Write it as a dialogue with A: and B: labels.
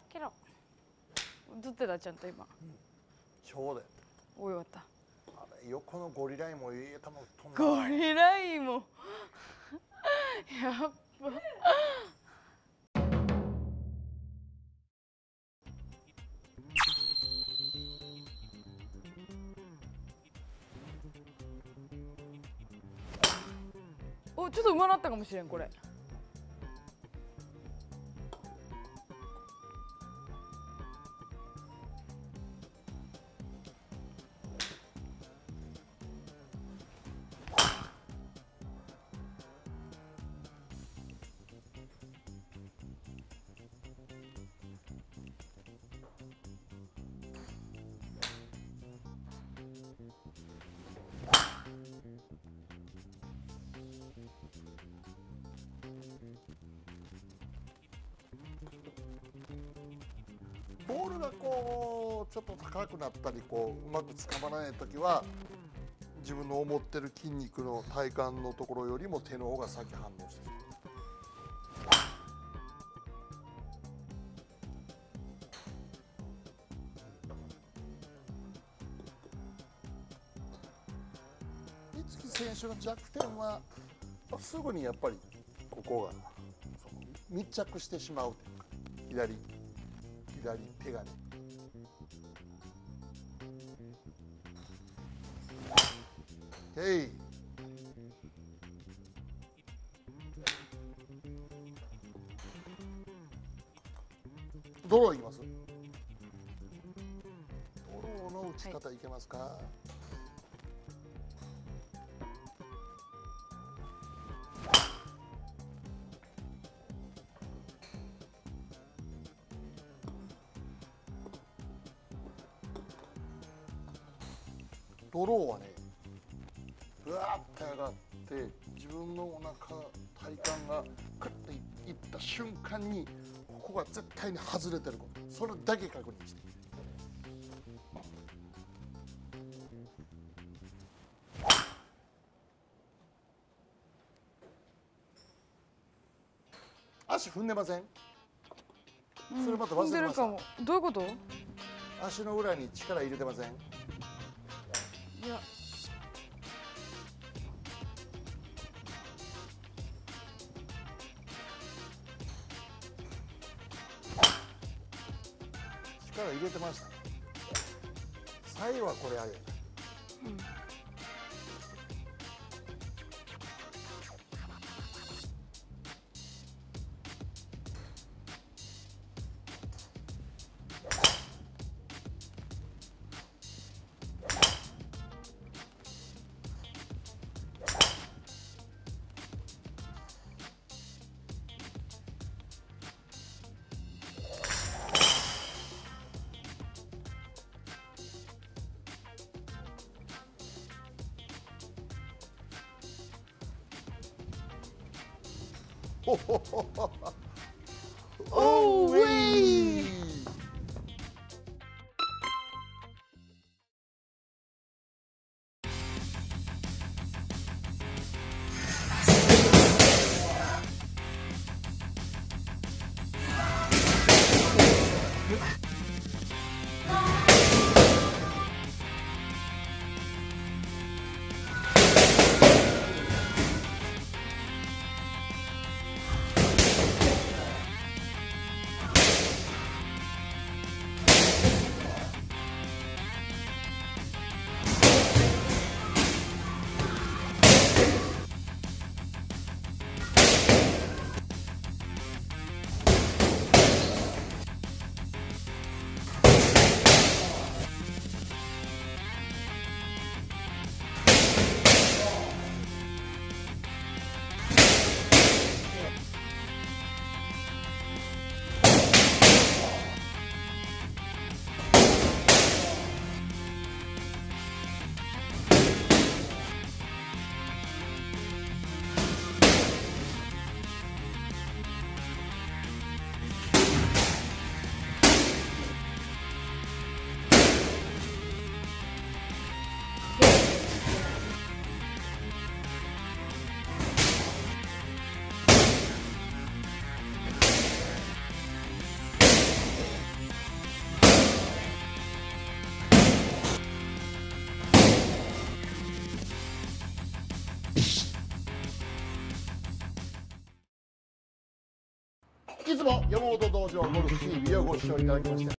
A: ケロ映ってたちゃんと今。
B: ちょうどやっ
A: およかった。
B: た。あれ横のゴリライもいい球飛んだ。
A: ゴリライもやっぱ。お、ちょっとうまなったかもしれんこれ。
B: ボールがこうちょっと高くなったりこううまくつかまらない時は自分の思ってる筋肉の体幹のところよりも手の方が先反応してしまう。五木選手の弱点はすぐにやっぱりここが密着してしまうというか左手がね。へい。ドローいきます。ドローの打ち方いけますか。はい、ドローはね、ぐわーって上がって自分のお腹体幹がクッといった瞬間にここが絶対に外れてること、それだけ確認して。足踏んでません？それまた忘れました。
A: 踏んでるかも。どういうこと？
B: 足の裏に力入れてません？
A: いや。
B: 力入れてました。最後はこれ上げた。Oh, wee! いつも山本道場ゴルフ TV をご視聴いただきまして